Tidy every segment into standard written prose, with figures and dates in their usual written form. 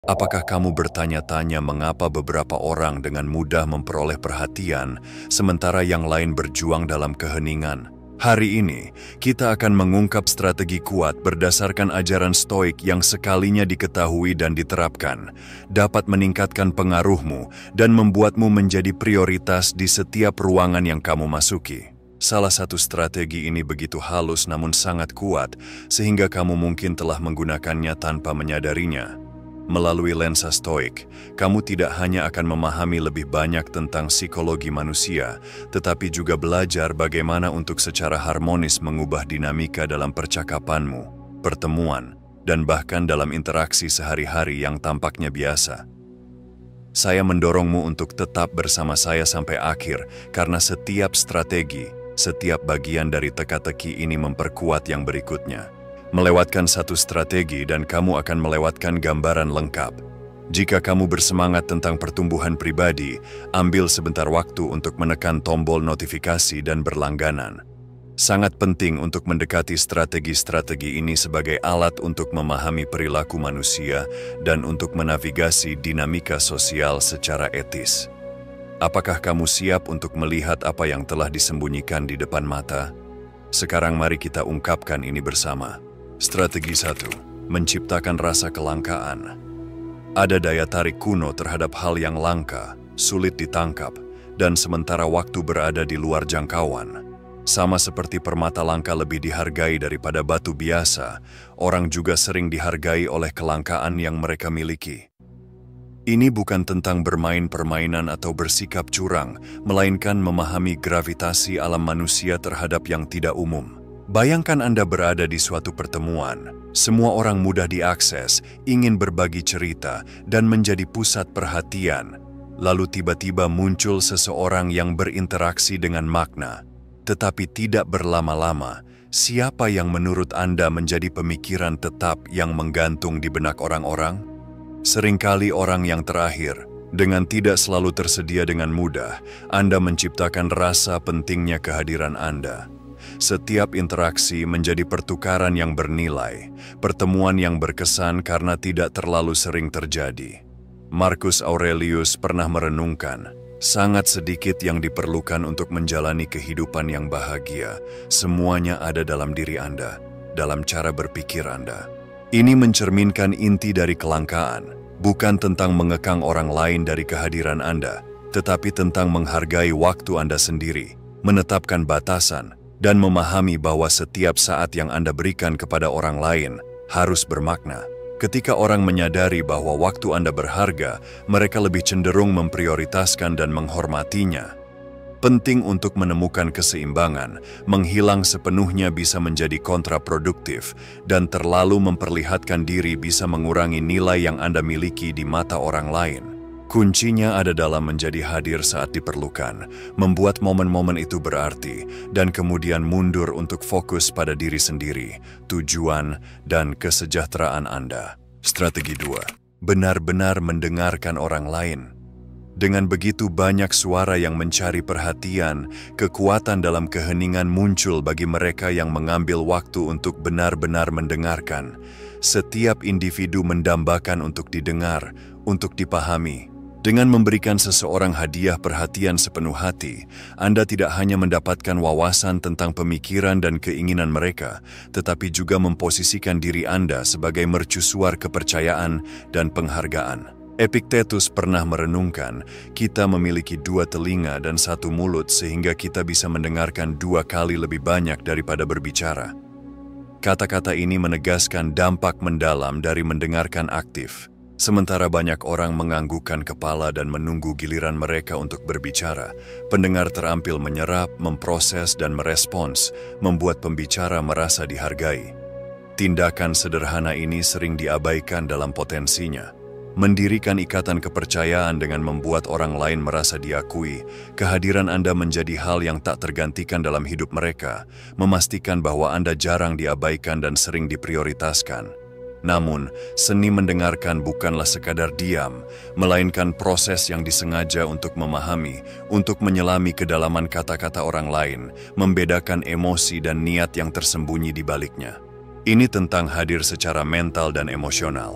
Apakah kamu bertanya-tanya mengapa beberapa orang dengan mudah memperoleh perhatian, sementara yang lain berjuang dalam keheningan? Hari ini, kita akan mengungkap strategi kuat berdasarkan ajaran Stoik yang sekalinya diketahui dan diterapkan, dapat meningkatkan pengaruhmu dan membuatmu menjadi prioritas di setiap ruangan yang kamu masuki. Salah satu strategi ini begitu halus namun sangat kuat, sehingga kamu mungkin telah menggunakannya tanpa menyadarinya. Melalui lensa Stoik, kamu tidak hanya akan memahami lebih banyak tentang psikologi manusia, tetapi juga belajar bagaimana untuk secara harmonis mengubah dinamika dalam percakapanmu, pertemuan, dan bahkan dalam interaksi sehari-hari yang tampaknya biasa. Saya mendorongmu untuk tetap bersama saya sampai akhir, karena setiap strategi, setiap bagian dari teka-teki ini memperkuat yang berikutnya. Melewatkan satu strategi dan kamu akan melewatkan gambaran lengkap. Jika kamu bersemangat tentang pertumbuhan pribadi, ambil sebentar waktu untuk menekan tombol notifikasi dan berlangganan. Sangat penting untuk mendekati strategi-strategi ini sebagai alat untuk memahami perilaku manusia dan untuk menavigasi dinamika sosial secara etis. Apakah kamu siap untuk melihat apa yang telah disembunyikan di depan mata? Sekarang mari kita ungkapkan ini bersama. Strategi 1. Menciptakan rasa kelangkaan. Ada daya tarik kuno terhadap hal yang langka, sulit ditangkap, dan sementara waktu berada di luar jangkauan. Sama seperti permata langka lebih dihargai daripada batu biasa, orang juga sering dihargai oleh kelangkaan yang mereka miliki. Ini bukan tentang bermain permainan atau bersikap curang, melainkan memahami gravitasi alam manusia terhadap yang tidak umum. Bayangkan Anda berada di suatu pertemuan. Semua orang mudah diakses, ingin berbagi cerita, dan menjadi pusat perhatian. Lalu tiba-tiba muncul seseorang yang berinteraksi dengan makna. Tetapi tidak berlama-lama, siapa yang menurut Anda menjadi pemikiran tetap yang menggantung di benak orang-orang? Seringkali orang yang terakhir. Dengan tidak selalu tersedia dengan mudah, Anda menciptakan rasa pentingnya kehadiran Anda. Setiap interaksi menjadi pertukaran yang bernilai, pertemuan yang berkesan karena tidak terlalu sering terjadi. Marcus Aurelius pernah merenungkan, sangat sedikit yang diperlukan untuk menjalani kehidupan yang bahagia. Semuanya ada dalam diri Anda, dalam cara berpikir Anda. Ini mencerminkan inti dari kelangkaan, bukan tentang mengekang orang lain dari kehadiran Anda, tetapi tentang menghargai waktu Anda sendiri, menetapkan batasan, dan memahami bahwa setiap saat yang Anda berikan kepada orang lain harus bermakna. Ketika orang menyadari bahwa waktu Anda berharga, mereka lebih cenderung memprioritaskan dan menghormatinya. Penting untuk menemukan keseimbangan, menghilang sepenuhnya bisa menjadi kontraproduktif, dan terlalu memperlihatkan diri bisa mengurangi nilai yang Anda miliki di mata orang lain. Kuncinya ada dalam menjadi hadir saat diperlukan, membuat momen-momen itu berarti, dan kemudian mundur untuk fokus pada diri sendiri, tujuan, dan kesejahteraan Anda. Strategi 2. Benar-benar mendengarkan orang lain. Dengan begitu banyak suara yang mencari perhatian, kekuatan dalam keheningan muncul bagi mereka yang mengambil waktu untuk benar-benar mendengarkan. Setiap individu mendambakan untuk didengar, untuk dipahami. Dengan memberikan seseorang hadiah perhatian sepenuh hati, Anda tidak hanya mendapatkan wawasan tentang pemikiran dan keinginan mereka, tetapi juga memposisikan diri Anda sebagai mercusuar kepercayaan dan penghargaan. Epictetus pernah merenungkan, kita memiliki 2 telinga dan 1 mulut sehingga kita bisa mendengarkan 2 kali lebih banyak daripada berbicara. Kata-kata ini menegaskan dampak mendalam dari mendengarkan aktif. Sementara banyak orang menganggukkan kepala dan menunggu giliran mereka untuk berbicara, pendengar terampil menyerap, memproses, dan merespons, membuat pembicara merasa dihargai. Tindakan sederhana ini sering diabaikan dalam potensinya. Mendirikan ikatan kepercayaan dengan membuat orang lain merasa diakui, kehadiran Anda menjadi hal yang tak tergantikan dalam hidup mereka, memastikan bahwa Anda jarang diabaikan dan sering diprioritaskan. Namun, seni mendengarkan bukanlah sekadar diam, melainkan proses yang disengaja untuk memahami, untuk menyelami kedalaman kata-kata orang lain, membedakan emosi dan niat yang tersembunyi di baliknya. Ini tentang hadir secara mental dan emosional.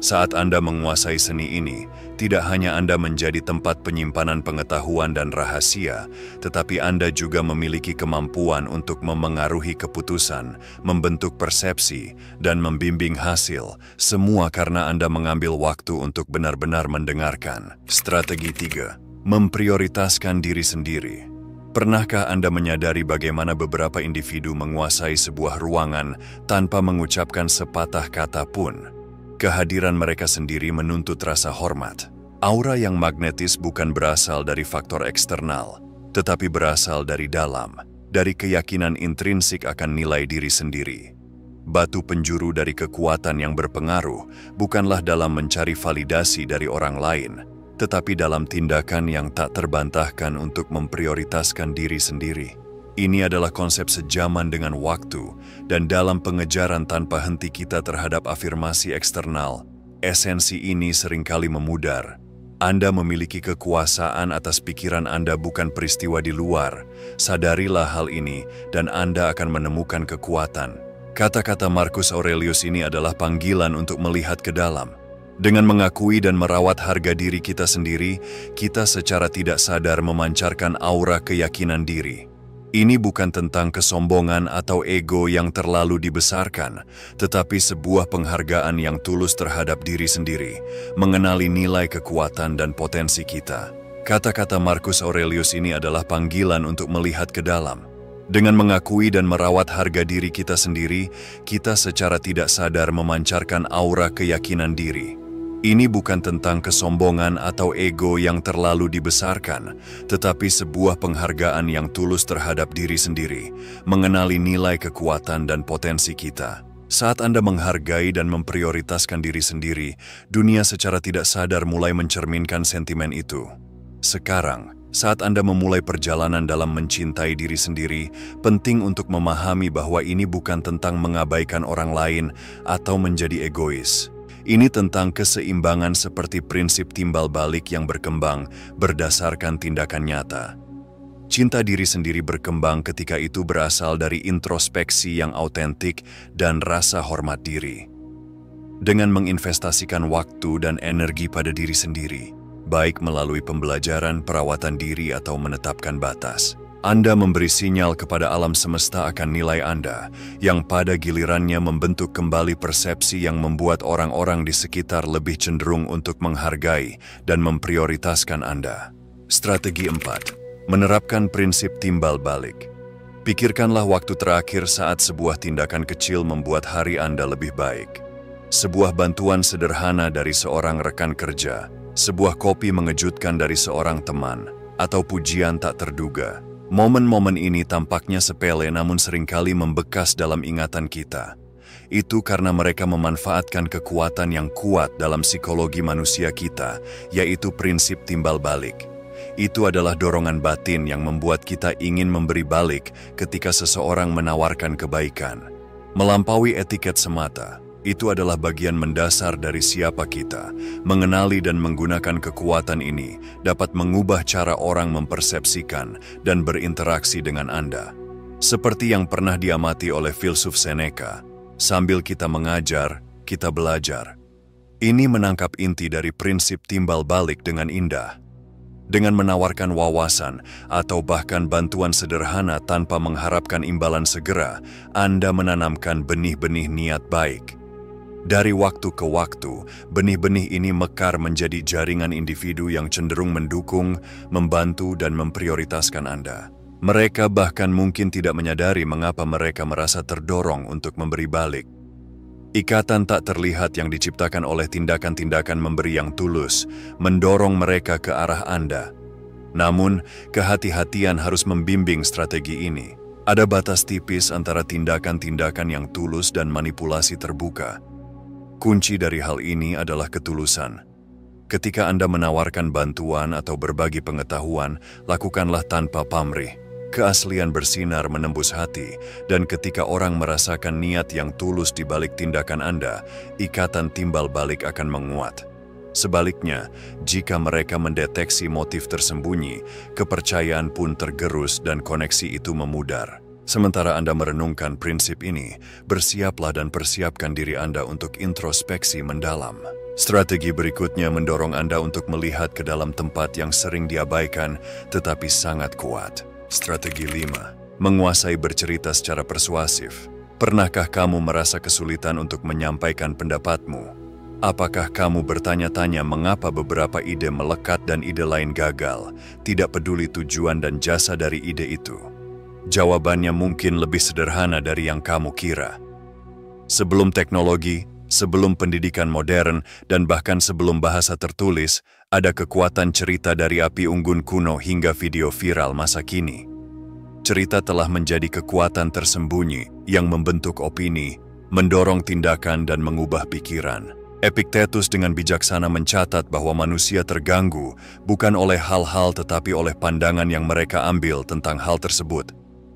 Saat Anda menguasai seni ini, tidak hanya Anda menjadi tempat penyimpanan pengetahuan dan rahasia, tetapi Anda juga memiliki kemampuan untuk memengaruhi keputusan, membentuk persepsi, dan membimbing hasil, semua karena Anda mengambil waktu untuk benar-benar mendengarkan. Strategi 3. Memprioritaskan diri sendiri. Pernahkah Anda menyadari bagaimana beberapa individu menguasai sebuah ruangan tanpa mengucapkan sepatah kata pun? Kehadiran mereka sendiri menuntut rasa hormat. Aura yang magnetis bukan berasal dari faktor eksternal, tetapi berasal dari dalam, dari keyakinan intrinsik akan nilai diri sendiri. Batu penjuru dari kekuatan yang berpengaruh bukanlah dalam mencari validasi dari orang lain, tetapi dalam tindakan yang tak terbantahkan untuk memprioritaskan diri sendiri. Ini adalah konsep sejaman dengan waktu, dan dalam pengejaran tanpa henti kita terhadap afirmasi eksternal, esensi ini seringkali memudar. Anda memiliki kekuasaan atas pikiran Anda, bukan peristiwa di luar. Sadarilah hal ini, dan Anda akan menemukan kekuatan. Kata-kata Marcus Aurelius ini adalah panggilan untuk melihat ke dalam. Dengan mengakui dan merawat harga diri kita sendiri, kita secara tidak sadar memancarkan aura keyakinan diri. Ini bukan tentang kesombongan atau ego yang terlalu dibesarkan, tetapi sebuah penghargaan yang tulus terhadap diri sendiri, mengenali nilai kekuatan dan potensi kita. Kata-kata Marcus Aurelius ini adalah panggilan untuk melihat ke dalam. Dengan mengakui dan merawat harga diri kita sendiri, kita secara tidak sadar memancarkan aura keyakinan diri. Ini bukan tentang kesombongan atau ego yang terlalu dibesarkan, tetapi sebuah penghargaan yang tulus terhadap diri sendiri, mengenali nilai kekuatan dan potensi kita. Saat Anda menghargai dan memprioritaskan diri sendiri, dunia secara tidak sadar mulai mencerminkan sentimen itu. Sekarang, saat Anda memulai perjalanan dalam mencintai diri sendiri, penting untuk memahami bahwa ini bukan tentang mengabaikan orang lain atau menjadi egois. Ini tentang keseimbangan seperti prinsip timbal balik yang berkembang berdasarkan tindakan nyata. Cinta diri sendiri berkembang ketika itu berasal dari introspeksi yang autentik dan rasa hormat diri. Dengan menginvestasikan waktu dan energi pada diri sendiri, baik melalui pembelajaran, perawatan diri, atau menetapkan batas, Anda memberi sinyal kepada alam semesta akan nilai Anda, yang pada gilirannya membentuk kembali persepsi yang membuat orang-orang di sekitar lebih cenderung untuk menghargai dan memprioritaskan Anda. Strategi 4. Menerapkan prinsip timbal balik. Pikirkanlah waktu terakhir saat sebuah tindakan kecil membuat hari Anda lebih baik. Sebuah bantuan sederhana dari seorang rekan kerja, sebuah kopi mengejutkan dari seorang teman, atau pujian tak terduga. Momen-momen ini tampaknya sepele namun seringkali membekas dalam ingatan kita. Itu karena mereka memanfaatkan kekuatan yang kuat dalam psikologi manusia kita, yaitu prinsip timbal balik. Itu adalah dorongan batin yang membuat kita ingin memberi balik ketika seseorang menawarkan kebaikan. Melampaui etiket semata, itu adalah bagian mendasar dari siapa kita. Mengenali dan menggunakan kekuatan ini dapat mengubah cara orang mempersepsikan dan berinteraksi dengan Anda. Seperti yang pernah diamati oleh filsuf Seneca, sambil kita mengajar, kita belajar. Ini menangkap inti dari prinsip timbal balik dengan indah. Dengan menawarkan wawasan atau bahkan bantuan sederhana tanpa mengharapkan imbalan segera, Anda menanamkan benih-benih niat baik. Dari waktu ke waktu, benih-benih ini mekar menjadi jaringan individu yang cenderung mendukung, membantu, dan memprioritaskan Anda. Mereka bahkan mungkin tidak menyadari mengapa mereka merasa terdorong untuk memberi balik. Ikatan tak terlihat yang diciptakan oleh tindakan-tindakan memberi yang tulus, mendorong mereka ke arah Anda. Namun, kehati-hatian harus membimbing strategi ini. Ada batas tipis antara tindakan-tindakan yang tulus dan manipulasi terbuka. Kunci dari hal ini adalah ketulusan. Ketika Anda menawarkan bantuan atau berbagi pengetahuan, lakukanlah tanpa pamrih. Keaslian bersinar menembus hati, dan ketika orang merasakan niat yang tulus di balik tindakan Anda, ikatan timbal balik akan menguat. Sebaliknya, jika mereka mendeteksi motif tersembunyi, kepercayaan pun tergerus dan koneksi itu memudar. Sementara Anda merenungkan prinsip ini, bersiaplah dan persiapkan diri Anda untuk introspeksi mendalam. Strategi berikutnya mendorong Anda untuk melihat ke dalam tempat yang sering diabaikan tetapi sangat kuat. Strategi 5. Menguasai bercerita secara persuasif. Pernahkah kamu merasa kesulitan untuk menyampaikan pendapatmu? Apakah kamu bertanya-tanya mengapa beberapa ide melekat dan ide lain gagal, tidak peduli tujuan dan jasa dari ide itu? Jawabannya mungkin lebih sederhana dari yang kamu kira. Sebelum teknologi, sebelum pendidikan modern, dan bahkan sebelum bahasa tertulis, ada kekuatan cerita dari api unggun kuno hingga video viral masa kini. Cerita telah menjadi kekuatan tersembunyi yang membentuk opini, mendorong tindakan dan mengubah pikiran. Epictetus dengan bijaksana mencatat bahwa manusia terganggu bukan oleh hal-hal tetapi oleh pandangan yang mereka ambil tentang hal tersebut.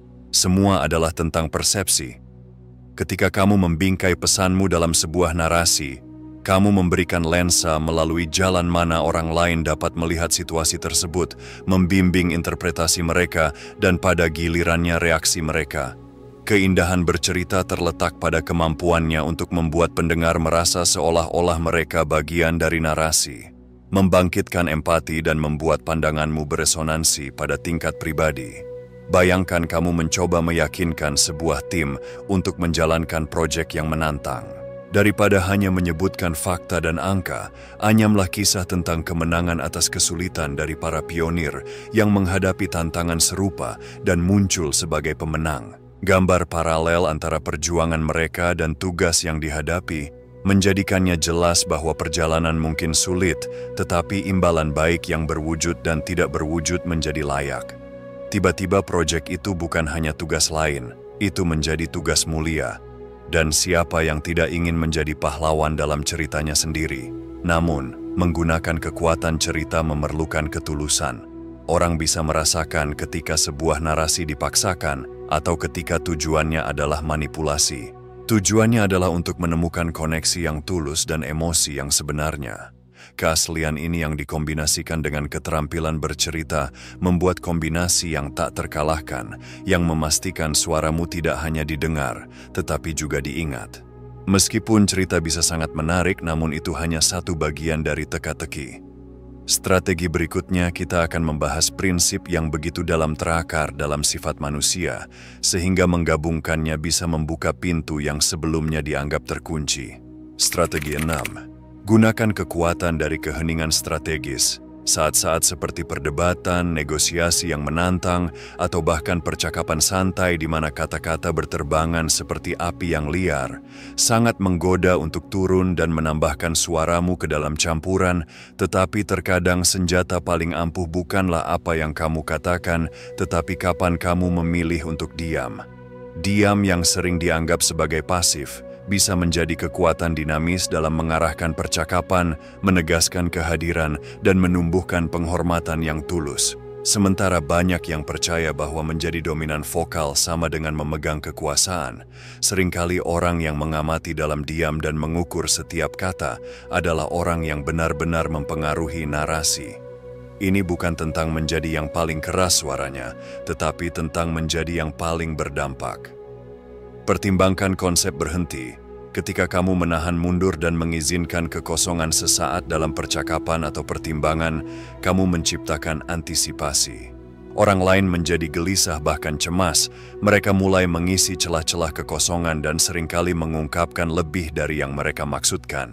Semua adalah tentang persepsi. Ketika kamu membingkai pesanmu dalam sebuah narasi, kamu memberikan lensa melalui jalan mana orang lain dapat melihat situasi tersebut, membimbing interpretasi mereka, dan pada gilirannya reaksi mereka. Keindahan bercerita terletak pada kemampuannya untuk membuat pendengar merasa seolah-olah mereka bagian dari narasi, membangkitkan empati dan membuat pandanganmu beresonansi pada tingkat pribadi. Bayangkan kamu mencoba meyakinkan sebuah tim untuk menjalankan proyek yang menantang. Daripada hanya menyebutkan fakta dan angka, anyamlah kisah tentang kemenangan atas kesulitan dari para pionir yang menghadapi tantangan serupa dan muncul sebagai pemenang. Gambar paralel antara perjuangan mereka dan tugas yang dihadapi menjadikannya jelas bahwa perjalanan mungkin sulit, tetapi imbalan baik yang berwujud dan tidak berwujud menjadi layak. Tiba-tiba proyek itu bukan hanya tugas lain, itu menjadi tugas mulia. Dan siapa yang tidak ingin menjadi pahlawan dalam ceritanya sendiri? Namun, menggunakan kekuatan cerita memerlukan ketulusan. Orang bisa merasakan ketika sebuah narasi dipaksakan atau ketika tujuannya adalah manipulasi. Tujuannya adalah untuk menemukan koneksi yang tulus dan emosi yang sebenarnya. Keaslian ini yang dikombinasikan dengan keterampilan bercerita membuat kombinasi yang tak terkalahkan, yang memastikan suaramu tidak hanya didengar, tetapi juga diingat. Meskipun cerita bisa sangat menarik, namun itu hanya satu bagian dari teka-teki. Strategi berikutnya kita akan membahas prinsip yang begitu dalam terakar dalam sifat manusia, sehingga menggabungkannya bisa membuka pintu yang sebelumnya dianggap terkunci. Strategi 6. Gunakan kekuatan dari keheningan strategis. Saat-saat seperti perdebatan, negosiasi yang menantang, atau bahkan percakapan santai di mana kata-kata berterbangan seperti api yang liar, sangat menggoda untuk turun dan menambahkan suaramu ke dalam campuran, tetapi terkadang senjata paling ampuh bukanlah apa yang kamu katakan, tetapi kapan kamu memilih untuk diam. Diam yang sering dianggap sebagai pasif, bisa menjadi kekuatan dinamis dalam mengarahkan percakapan, menegaskan kehadiran, dan menumbuhkan penghormatan yang tulus. Sementara banyak yang percaya bahwa menjadi dominan vokal sama dengan memegang kekuasaan, seringkali orang yang mengamati dalam diam dan mengukur setiap kata adalah orang yang benar-benar mempengaruhi narasi. Ini bukan tentang menjadi yang paling keras suaranya, tetapi tentang menjadi yang paling berdampak. Pertimbangkan konsep berhenti. Ketika kamu menahan mundur dan mengizinkan kekosongan sesaat dalam percakapan atau pertimbangan, kamu menciptakan antisipasi. Orang lain menjadi gelisah bahkan cemas, mereka mulai mengisi celah-celah kekosongan dan seringkali mengungkapkan lebih dari yang mereka maksudkan.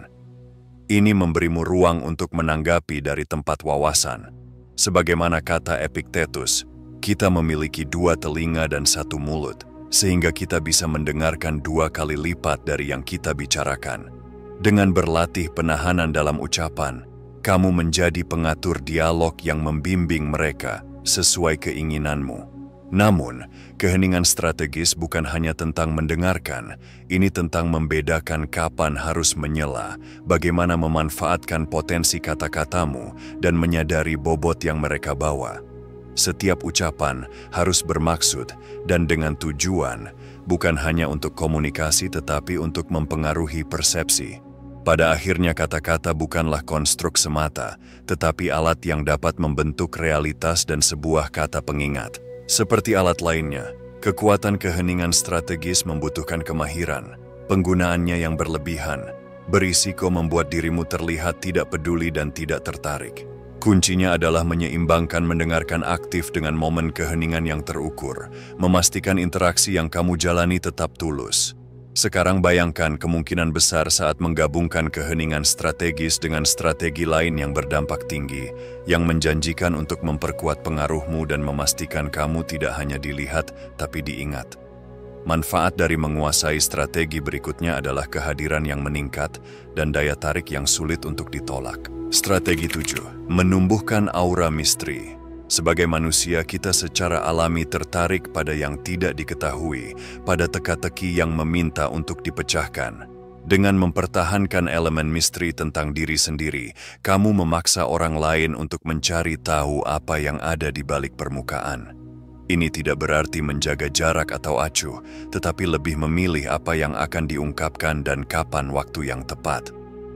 Ini memberimu ruang untuk menanggapi dari tempat wawasan. Sebagaimana kata Epictetus, kita memiliki 2 telinga dan 1 mulut. Sehingga kita bisa mendengarkan 2 kali lipat dari yang kita bicarakan. Dengan berlatih penahanan dalam ucapan, kamu menjadi pengatur dialog yang membimbing mereka sesuai keinginanmu. Namun, keheningan strategis bukan hanya tentang mendengarkan, ini tentang membedakan kapan harus menyela, bagaimana memanfaatkan potensi kata-katamu, dan menyadari bobot yang mereka bawa. Setiap ucapan harus bermaksud dan dengan tujuan, bukan hanya untuk komunikasi tetapi untuk mempengaruhi persepsi. Pada akhirnya kata-kata bukanlah konstruk semata, tetapi alat yang dapat membentuk realitas dan sebuah kata pengingat. Seperti alat lainnya, kekuatan keheningan strategis membutuhkan kemahiran. Penggunaannya yang berlebihan berisiko membuat dirimu terlihat tidak peduli dan tidak tertarik. Kuncinya adalah menyeimbangkan mendengarkan aktif dengan momen keheningan yang terukur, memastikan interaksi yang kamu jalani tetap tulus. Sekarang bayangkan kemungkinan besar saat menggabungkan keheningan strategis dengan strategi lain yang berdampak tinggi, yang menjanjikan untuk memperkuat pengaruhmu dan memastikan kamu tidak hanya dilihat, tapi diingat. Manfaat dari menguasai strategi berikutnya adalah kehadiran yang meningkat dan daya tarik yang sulit untuk ditolak. Strategi 7. Menumbuhkan aura misteri. Sebagai manusia, kita secara alami tertarik pada yang tidak diketahui, pada teka-teki yang meminta untuk dipecahkan. Dengan mempertahankan elemen misteri tentang diri sendiri, kamu memaksa orang lain untuk mencari tahu apa yang ada di balik permukaan. Ini tidak berarti menjaga jarak atau acuh, tetapi lebih memilih apa yang akan diungkapkan dan kapan waktu yang tepat.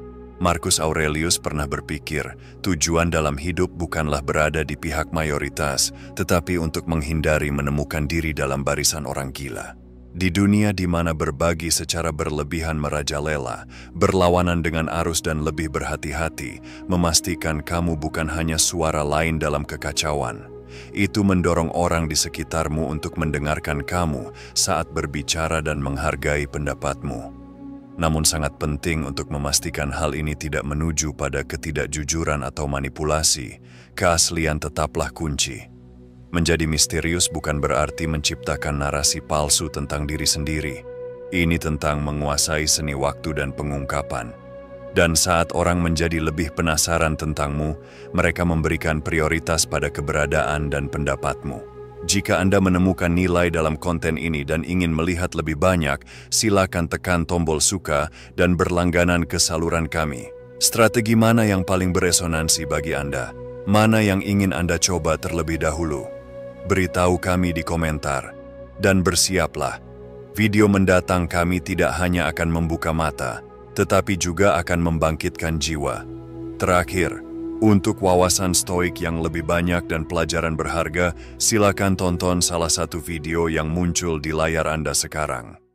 Marcus Aurelius pernah berpikir, tujuan dalam hidup bukanlah berada di pihak mayoritas, tetapi untuk menghindari menemukan diri dalam barisan orang gila. Di dunia di mana berbagi secara berlebihan merajalela, berlawanan dengan arus dan lebih berhati-hati, memastikan kamu bukan hanya suara lain dalam kekacauan. Itu mendorong orang di sekitarmu untuk mendengarkan kamu saat berbicara dan menghargai pendapatmu. Namun sangat penting untuk memastikan hal ini tidak menuju pada ketidakjujuran atau manipulasi. Keaslian tetaplah kunci. Menjadi misterius bukan berarti menciptakan narasi palsu tentang diri sendiri. Ini tentang menguasai seni waktu dan pengungkapan. Dan saat orang menjadi lebih penasaran tentangmu, mereka memberikan prioritas pada keberadaan dan pendapatmu. Jika Anda menemukan nilai dalam konten ini dan ingin melihat lebih banyak, silakan tekan tombol suka dan berlangganan ke saluran kami. Strategi mana yang paling beresonansi bagi Anda? Mana yang ingin Anda coba terlebih dahulu? Beritahu kami di komentar. Dan bersiaplah, video mendatang kami tidak hanya akan membuka mata, tetapi juga akan membangkitkan jiwa. Terakhir, untuk wawasan stoik yang lebih banyak dan pelajaran berharga, silakan tonton salah satu video yang muncul di layar Anda sekarang.